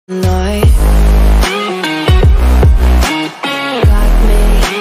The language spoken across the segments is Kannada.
Night got me.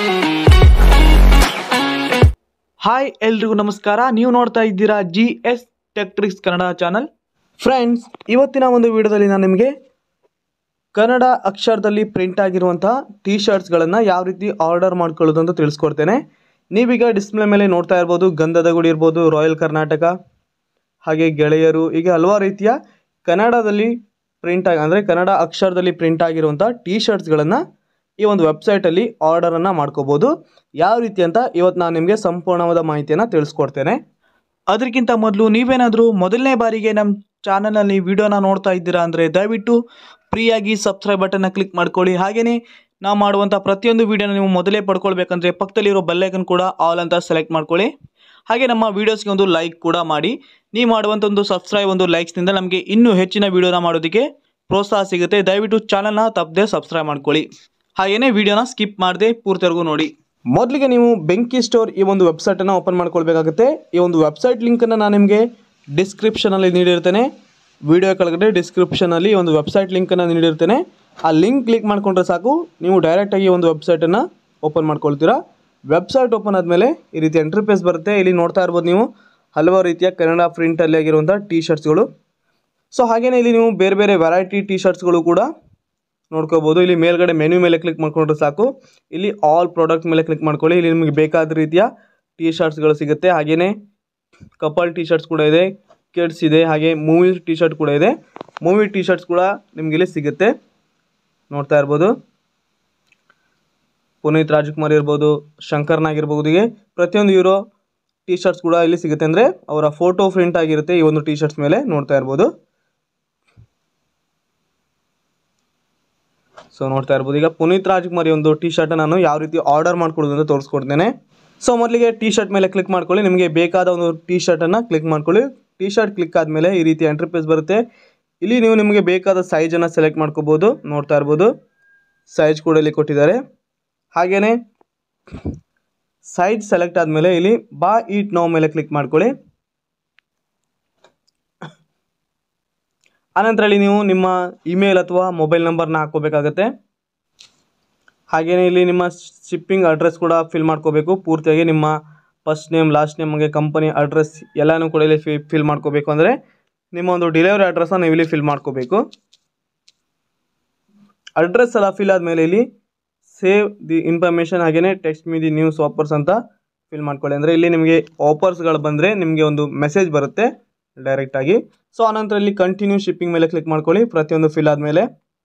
ಹಾಯ್ ಎಲ್ರಿಗೂ ನಮಸ್ಕಾರ. ನೀವು ನೋಡ್ತಾ ಇದ್ದೀರಾ GS tech tricks Kannada channel. Friends, ಇವತ್ತಿನ ಒಂದು ವಿಡಿಯೋದಲ್ಲಿ ನಾನು ನಿಮಗೆ ಕನ್ನಡ ಅಕ್ಷರದಲ್ಲಿ ಪ್ರಿಂಟ್ ಆಗಿರುವಂತಹ ಟಿ ಶರ್ಟ್ಸ್ಗಳನ್ನು ಯಾವ ರೀತಿ ಆರ್ಡರ್ ಮಾಡ್ಕೊಳ್ಳೋದು ಅಂತ ತಿಳಿಸ್ಕೊಡ್ತೇನೆ. ನೀವೀಗ ಡಿಸ್ಪ್ಲೇ ಮೇಲೆ ನೋಡ್ತಾ ಇರ್ಬೋದು, ಗಂಧದ ಗುಡಿ ಇರ್ಬೋದು, ರಾಯಲ್ ಕರ್ನಾಟಕ, ಹಾಗೆ ಗೆಳೆಯರು, ಹೀಗೆ ಹಲವಾರು ರೀತಿಯ ಕನ್ನಡದಲ್ಲಿ ಅಂದರೆ ಕನ್ನಡ ಅಕ್ಷರದಲ್ಲಿ ಪ್ರಿಂಟ್ ಆಗಿರುವಂಥ ಟಿ ಶರ್ಟ್ಸ್ಗಳನ್ನು ಈ ಒಂದು ವೆಬ್ಸೈಟಲ್ಲಿ ಆರ್ಡರನ್ನು ಮಾಡ್ಕೋಬೋದು. ಯಾವ ರೀತಿ ಅಂತ ಇವತ್ತು ನಾನು ನಿಮಗೆ ಸಂಪೂರ್ಣವಾದ ಮಾಹಿತಿಯನ್ನು ತಿಳಿಸ್ಕೊಡ್ತೇನೆ. ಅದಕ್ಕಿಂತ ಮೊದಲು ನೀವೇನಾದರೂ ಮೊದಲನೇ ಬಾರಿಗೆ ನಮ್ಮ ಚಾನಲಲ್ಲಿ ವಿಡಿಯೋನ ನೋಡ್ತಾ ಇದ್ದೀರಾ ಅಂದರೆ ದಯವಿಟ್ಟು ಫ್ರೀಯಾಗಿ ಸಬ್ಸ್ಕ್ರೈಬ್ ಬಟನ್ನ ಕ್ಲಿಕ್ ಮಾಡ್ಕೊಳ್ಳಿ. ಹಾಗೆಯೇ ನಾವು ಮಾಡುವಂಥ ಪ್ರತಿಯೊಂದು ವಿಡಿಯೋನ ನೀವು ಮೊದಲೇ ಪಡ್ಕೊಳ್ಬೇಕಂದ್ರೆ ಪಕ್ಕದಲ್ಲಿರೋ ಬೆಲ್ಲೈಕನ್ ಕೂಡ ಆಲ್ ಅಂತ ಸೆಲೆಕ್ಟ್ ಮಾಡ್ಕೊಳ್ಳಿ. ಹಾಗೆ ನಮ್ಮ ವೀಡಿಯೋಸ್ಗೆ ಒಂದು ಲೈಕ್ ಕೂಡ ಮಾಡಿ. ನೀವು ಮಾಡುವಂಥ ಒಂದು ಸಬ್ಸ್ಕ್ರೈಬ್, ಒಂದು ಲೈಕ್ಸ್ನಿಂದ ನಮಗೆ ಇನ್ನೂ ಹೆಚ್ಚಿನ ವಿಡಿಯೋನ ಮಾಡೋದಕ್ಕೆ ಪ್ರೋತ್ಸಾಹ ಸಿಗುತ್ತೆ. ದಯವಿಟ್ಟು ಚಾನಲ್ನ ತಪ್ಪದೆ ಸಬ್ಸ್ಕ್ರೈಬ್ ಮಾಡ್ಕೊಳ್ಳಿ. ಹಾಗೆಯೇ ವಿಡಿಯೋನ ಸ್ಕಿಪ್ ಮಾಡದೆ ಪೂರ್ತಿವರೆಗೂ ನೋಡಿ. ಮೊದಲಿಗೆ ನೀವು ಬೆಂಕಿ ಸ್ಟೋರ್ ಈ ಒಂದು ವೆಬ್ಸೈಟನ್ನು ಓಪನ್ ಮಾಡ್ಕೊಳ್ಬೇಕಾಗುತ್ತೆ. ಈ ಒಂದು ವೆಬ್ಸೈಟ್ ಲಿಂಕನ್ನು ನಾನು ನಿಮಗೆ ಡಿಸ್ಕ್ರಿಪ್ಷನಲ್ಲಿ ನೀಡಿರ್ತೇನೆ. ವಿಡಿಯೋ ಕೆಳಗಡೆ ಡಿಸ್ಕ್ರಿಪ್ಷನಲ್ಲಿ ಒಂದು ವೆಬ್ಸೈಟ್ ಲಿಂಕನ್ನು ನೀಡಿರ್ತೇನೆ. ಆ ಲಿಂಕ್ ಕ್ಲಿಕ್ ಮಾಡಿಕೊಂಡ್ರೆ ಸಾಕು, ನೀವು ಡೈರೆಕ್ಟಾಗಿ ಒಂದು ವೆಬ್ಸೈಟನ್ನು ಓಪನ್ ಮಾಡ್ಕೊಳ್ತೀರಾ. ವೆಬ್ಸೈಟ್ ಓಪನ್ ಆದಮೇಲೆ ಈ ರೀತಿ ಇಂಟರ್ಫೇಸ್ ಬರುತ್ತೆ. ಇಲ್ಲಿ ನೋಡ್ತಾ ಇರ್ಬೋದು ನೀವು ಹಲವಾರು ರೀತಿಯ ಕನ್ನಡ ಪ್ರಿಂಟಲ್ಲಿ ಆಗಿರುವಂಥ ಟಿ ಶರ್ಟ್ಸ್ಗಳು. ಸೊ ಹಾಗೆಯೇ ಇಲ್ಲಿ ನೀವು ಬೇರೆ ಬೇರೆ ವೆರೈಟಿ ಟಿ ಶರ್ಟ್ಸ್ಗಳು ಕೂಡ ನೋಡ್ಕೋಬೋದು. ಇಲ್ಲಿ ಮೇಲ್ಗಡೆ ಮೆನ್ಯೂ ಮೇಲೆ ಕ್ಲಿಕ್ ಮಾಡ್ಕೊಂಡ್ರೆ ಸಾಕು, ಇಲ್ಲಿ ಆಲ್ ಪ್ರಾಡಕ್ಟ್ ಮೇಲೆ ಕ್ಲಿಕ್ ಮಾಡ್ಕೊಳ್ಳಿ. ಇಲ್ಲಿ ನಿಮಗೆ ಬೇಕಾದ ರೀತಿಯ ಟಿ ಶರ್ಟ್ಸ್ಗಳು ಸಿಗುತ್ತೆ. ಹಾಗೆಯೇ ಕಪಲ್ ಟಿ ಶರ್ಟ್ಸ್ ಕೂಡ ಇದೆ, ಕಿಡ್ಸ್ ಇದೆ, ಹಾಗೆ ಮೂವಿ ಟಿ ಶರ್ಟ್ ಕೂಡ ಇದೆ. ಮೂವಿ ಟಿ ಶರ್ಟ್ಸ್ ಕೂಡ ನಿಮಗೆ ಇಲ್ಲಿ ಸಿಗುತ್ತೆ. ನೋಡ್ತಾ ಇರ್ಬೋದು, ಪುನೀತ್ ರಾಜ್ಕುಮಾರ್ ಇರ್ಬೋದು, ಶಂಕರ್ ನಾಗ್ ಇರ್ಬೋದು, ಹೀಗೆ ಪ್ರತಿಯೊಂದು ಹೀರೋ ಟಿ ಶರ್ಟ್ಸ್ ಕೂಡ ಇಲ್ಲಿ ಸಿಗುತ್ತೆ. ಅಂದರೆ ಅವರ ಫೋಟೋ ಪ್ರಿಂಟ್ ಆಗಿರುತ್ತೆ ಈ ಒಂದು ಟಿ ಶರ್ಟ್ಸ್ ಮೇಲೆ, ನೋಡ್ತಾ ಇರ್ಬೋದು. ಸೊ ನೋಡ್ತಾ ಇರ್ಬೋದು, ಈಗ ಪುನೀತ್ ರಾಜ್ಕುಮಾರ್ ಒಂದು ಟಿ ಶರ್ಟ್ ನಾನು ಯಾವ ರೀತಿ ಆರ್ಡರ್ ಮಾಡ್ಕೊಳ್ಳೋದು ಅಂತ ತೋರಿಸ್ಕೊಡ್ತೇನೆ. ಸೊ ಮೊದಲಿಗೆ ಟಿ ಶರ್ಟ್ ಮೇಲೆ ಕ್ಲಿಕ್ ಮಾಡ್ಕೊಳ್ಳಿ. ನಿಮಗೆ ಬೇಕಾದ ಒಂದು ಟಿ ಶರ್ಟನ್ನು ಕ್ಲಿಕ್ ಮಾಡ್ಕೊಳ್ಳಿ. ಟಿ ಶರ್ಟ್ ಕ್ಲಿಕ್ ಆದಮೇಲೆ ಈ ರೀತಿ ಇಂಟರ್ಫೇಸ್ ಬರುತ್ತೆ. ಇಲ್ಲಿ ನೀವು ನಿಮಗೆ ಬೇಕಾದ ಸೈಜನ್ನು ಸೆಲೆಕ್ಟ್ ಮಾಡ್ಕೋಬೋದು. ನೋಡ್ತಾ ಇರ್ಬೋದು, ಸೈಜ್ ಕೂಡ ಇಲ್ಲಿ ಕೊಟ್ಟಿದ್ದಾರೆ. ಹಾಗೆಯೇ ಸೈಜ್ ಸೆಲೆಕ್ಟ್ ಆದಮೇಲೆ ಇಲ್ಲಿ ಬಾ ಈಟ್ ನೋ ಮೇಲೆ ಕ್ಲಿಕ್ ಮಾಡ್ಕೊಳ್ಳಿ. ಆನಂತರ ಇಲ್ಲಿ ನೀವು ನಿಮ್ಮ ಇಮೇಲ್ ಅಥವಾ ಮೊಬೈಲ್ ನಂಬರ್ನ ಹಾಕ್ಕೋಬೇಕಾಗತ್ತೆ. ಹಾಗೆಯೇ ಇಲ್ಲಿ ನಿಮ್ಮ ಶಿಪ್ಪಿಂಗ್ ಅಡ್ರೆಸ್ ಕೂಡ ಫಿಲ್ ಮಾಡ್ಕೋಬೇಕು. ಪೂರ್ತಿಯಾಗಿ ನಿಮ್ಮ ಫಸ್ಟ್ ನೇಮ್, ಲಾಸ್ಟ್ ನೇಮ್, ಹಾಗೆ ಕಂಪನಿ ಅಡ್ರೆಸ್ ಎಲ್ಲನೂ ಕೂಡ ಇಲ್ಲಿ ಫಿಲ್ ಮಾಡ್ಕೋಬೇಕು. ಅಂದರೆ ನಿಮ್ಮ ಒಂದು ಡೆಲಿವರಿ ಅಡ್ರೆಸ್ನ ನೀವು ಇಲ್ಲಿ ಫಿಲ್ ಮಾಡ್ಕೋಬೇಕು. ಅಡ್ರೆಸ್ ಎಲ್ಲ ಫಿಲ್ ಆದಮೇಲೆ ಇಲ್ಲಿ ಸೇವ್ ದಿ ಇನ್ಫಾರ್ಮೇಷನ್, ಹಾಗೆಯೇ text me the news offers ಅಂತ ಫಿಲ್ ಮಾಡ್ಕೊಳ್ಳಿ. ಅಂದರೆ ಇಲ್ಲಿ ನಿಮಗೆ ಆಫರ್ಸ್ಗಳು ಬಂದರೆ ನಿಮಗೆ ಒಂದು ಮೆಸೇಜ್ ಬರುತ್ತೆ ಡೈರೆಕ್ಟಾಗಿ. ಸೊ ಆನಂತರ ಇಲ್ಲಿ ಕಂಟಿನ್ಯೂ ಶಿಪ್ಪಿಂಗ್ ಮೇಲೆ ಕ್ಲಿಕ್ ಮಾಡ್ಕೊಳ್ಳಿ ಪ್ರತಿಯೊಂದು ಫಿಲ್ ಆದಮೇಲೆ.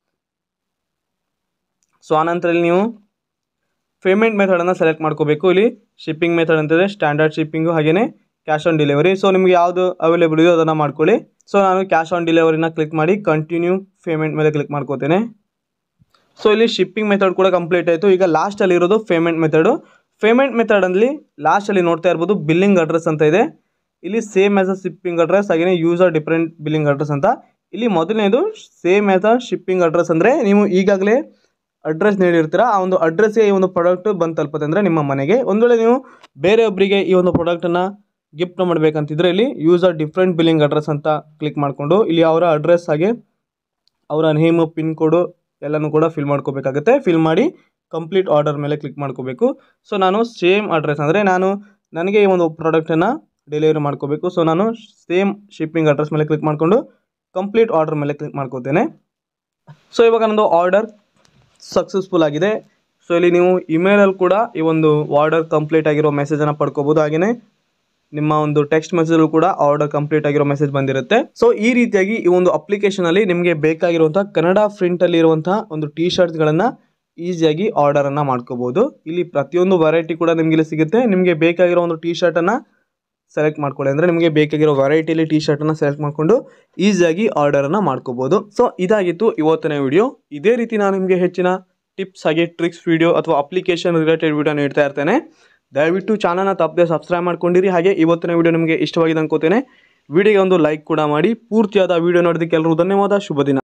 ಸೊ ಆನಂತರ ಇಲ್ಲಿ ನೀವು ಪೇಮೆಂಟ್ ಮೆಥಡನ್ನು ಸೆಲೆಕ್ಟ್ ಮಾಡ್ಕೋಬೇಕು. ಇಲ್ಲಿ ಶಿಪ್ಪಿಂಗ್ ಮೆಥಡ್ ಅಂತಿದೆ, ಸ್ಟ್ಯಾಂಡರ್ಡ್ ಶಿಪ್ಪಿಂಗು, ಹಾಗೆಯೇ ಕ್ಯಾಶ್ ಆನ್ ಡೆಲಿವರಿ. ಸೊ ನಿಮಗೆ ಯಾವುದು ಅವೈಲೇಬಲ್ ಇದೆಯೋ ಅದನ್ನು ಮಾಡ್ಕೊಳ್ಳಿ. ಸೊ ನಾನು ಕ್ಯಾಶ್ ಆನ್ ಡೆಲಿವರಿನ ಕ್ಲಿಕ್ ಮಾಡಿ ಕಂಟಿನ್ಯೂ ಪೇಮೆಂಟ್ ಮೇಲೆ ಕ್ಲಿಕ್ ಮಾಡ್ಕೋತೇನೆ. ಸೊ ಇಲ್ಲಿ ಶಿಪ್ಪಿಂಗ್ ಮೆಥಡ್ ಕೂಡ ಕಂಪ್ಲೀಟ್ ಆಯಿತು. ಈಗ ಲಾಸ್ಟಲ್ಲಿ ಇರೋದು ಪೇಮೆಂಟ್ ಮೆಥಡು. ಪೇಮೆಂಟ್ ಮೆಥಡಲ್ಲಿ ಲಾಸ್ಟಲ್ಲಿ ನೋಡ್ತಾ ಇರ್ಬೋದು ಬಿಲ್ಲಿಂಗ್ ಅಡ್ರೆಸ್ ಅಂತ ಇದೆ. ಇಲ್ಲಿ same as a shipping address, ಹಾಗೆಯೇ ಯೂಸರ್ ಡಿಫ್ರೆಂಟ್ ಬಿಲ್ಲಿಂಗ್ ಅಡ್ರೆಸ್ ಅಂತ. ಇಲ್ಲಿ ಮೊದಲನೇದು same as a shipping address, ಅಂದರೆ ನೀವು ಈಗಾಗಲೇ ಅಡ್ರೆಸ್ ನೀಡಿರ್ತೀರ, ಆ ಒಂದು ಅಡ್ರೆಸ್ಗೆ ಈ ಒಂದು ಪ್ರಾಡಕ್ಟ್ ಬಂದು ತಲುಪುತ್ತೆ ಅಂದರೆ ನಿಮ್ಮ ಮನೆಗೆ. ಒಂದು ವೇಳೆ ನೀವು ಬೇರೆಯೊಬ್ಬರಿಗೆ ಈ ಒಂದು ಪ್ರಾಡಕ್ಟನ್ನು ಗಿಫ್ಟ್ ಮಾಡಬೇಕಂತಿದ್ರೆ ಇಲ್ಲಿ ಯೂಸರ್ ಡಿಫ್ರೆಂಟ್ ಬಿಲ್ಲಿಂಗ್ ಅಡ್ರೆಸ್ ಅಂತ ಕ್ಲಿಕ್ ಮಾಡಿಕೊಂಡು ಇಲ್ಲಿ ಅವರ ಅಡ್ರೆಸ್, ಹಾಗೆ ಅವರ ನೇಮು, ಪಿನ್ ಕೋಡು ಎಲ್ಲನೂ ಕೂಡ ಫಿಲ್ ಮಾಡ್ಕೋಬೇಕಾಗುತ್ತೆ. ಫಿಲ್ ಮಾಡಿ ಕಂಪ್ಲೀಟ್ ಆರ್ಡರ್ ಮೇಲೆ ಕ್ಲಿಕ್ ಮಾಡ್ಕೋಬೇಕು. ಸೊ ನಾನು ಸೇಮ್ ಅಡ್ರೆಸ್, ಅಂದರೆ ನನಗೆ ಈ ಒಂದು ಪ್ರಾಡಕ್ಟನ್ನು ಡೆಲಿವರಿ ಮಾಡ್ಕೋಬೇಕು. ಸೊ ನಾನು ಸೇಮ್ ಶಿಪ್ಪಿಂಗ್ ಅಡ್ರೆಸ್ ಮೇಲೆ ಕ್ಲಿಕ್ ಮಾಡಿಕೊಂಡು ಕಂಪ್ಲೀಟ್ ಆರ್ಡರ್ ಮೇಲೆ ಕ್ಲಿಕ್ ಮಾಡ್ಕೋತೇನೆ. ಸೊ ಇವಾಗ ನಂದು ಆರ್ಡರ್ ಸಕ್ಸಸ್ಫುಲ್ ಆಗಿದೆ. ಸೊ ಇಲ್ಲಿ ನೀವು ಇಮೇಲಲ್ಲಿ ಕೂಡ ಈ ಒಂದು ಆರ್ಡರ್ ಕಂಪ್ಲೀಟ್ ಆಗಿರೋ ಮೆಸೇಜನ್ನು ಪಡ್ಕೋಬೋದು. ಹಾಗೆಯೇ ನಿಮ್ಮ ಒಂದು ಟೆಕ್ಸ್ಟ್ ಮೆಸೇಜಲ್ಲೂ ಕೂಡ ಆರ್ಡರ್ ಕಂಪ್ಲೀಟ್ ಆಗಿರೋ ಮೆಸೇಜ್ ಬಂದಿರುತ್ತೆ. ಸೊ ಈ ರೀತಿಯಾಗಿ ಈ ಒಂದು ಅಪ್ಲಿಕೇಶನಲ್ಲಿ ನಿಮಗೆ ಬೇಕಾಗಿರುವಂಥ ಕನ್ನಡ ಪ್ರಿಂಟಲ್ಲಿ ಇರುವಂತಹ ಒಂದು ಟಿ ಶರ್ಟ್ಸ್ಗಳನ್ನು ಈಸಿಯಾಗಿ ಆರ್ಡರನ್ನು ಮಾಡ್ಕೋಬೋದು. ಇಲ್ಲಿ ಪ್ರತಿಯೊಂದು ವೆರೈಟಿ ಕೂಡ ನಿಮಗೆ ಇಲ್ಲಿ ಸಿಗುತ್ತೆ. ನಿಮಗೆ ಬೇಕಾಗಿರೋ ಒಂದು ಟಿ ಶರ್ಟನ್ನು ಸೆಲೆಕ್ಟ್ ಮಾಡ್ಕೊಳ್ಳಿ. ಅಂದರೆ ನಿಮಗೆ ಬೇಕಾಗಿರೋ ವೆರೈಟಿಲಿ ಟಿ ಶರ್ಟನ್ನು ಸೆಲೆಕ್ಟ್ ಮಾಡಿಕೊಂಡು ಈಸಿಯಾಗಿ ಆರ್ಡರನ್ನು ಮಾಡ್ಕೋಬೋದು. ಸೊ ಇದಾಗಿತ್ತು ಇವತ್ತಿನ ವಿಡಿಯೋ. ಇದೇ ರೀತಿ ನಾನು ನಿಮಗೆ ಹೆಚ್ಚಿನ ಟಿಪ್ಸ್ ಹಾಗೆ ಟ್ರಿಕ್ಸ್ ವಿಡಿಯೋ ಅಥವಾ ಅಪ್ಲಿಕೇಶನ್ ರಿಲೇಟೆಡ್ ವಿಡಿಯೋ ನೀಡ್ತಾ ಇರ್ತೇನೆ. ದಯವಿಟ್ಟು ಚಾನಲ್ನ ತಪ್ಪದೆ ಸಬ್ಸ್ಕ್ರೈಬ್ ಮಾಡ್ಕೊಂಡಿರಿ. ಹಾಗೆ ಇವತ್ತಿನ ವಿಡಿಯೋ ನಿಮಗೆ ಇಷ್ಟವಾಗಿದೆ ಅನ್ಕೋತೇನೆ. ವಿಡಿಯೋಗೆ ಒಂದು ಲೈಕ್ ಕೂಡ ಮಾಡಿ. ಪೂರ್ತಿಯಾದ ವಿಡಿಯೋ ನೋಡೋದಕ್ಕೆ ಎಲ್ಲರೂ ಧನ್ಯವಾದ. ಶುಭ ದಿನ.